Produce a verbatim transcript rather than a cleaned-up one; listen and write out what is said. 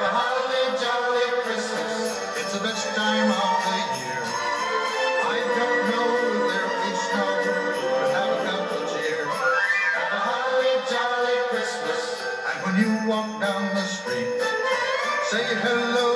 Have a holly jolly Christmas. It's the best time of the year. I don't know if there'll be snow, but have a couple cheer. Have a holly jolly Christmas. And when you walk down the street, say hello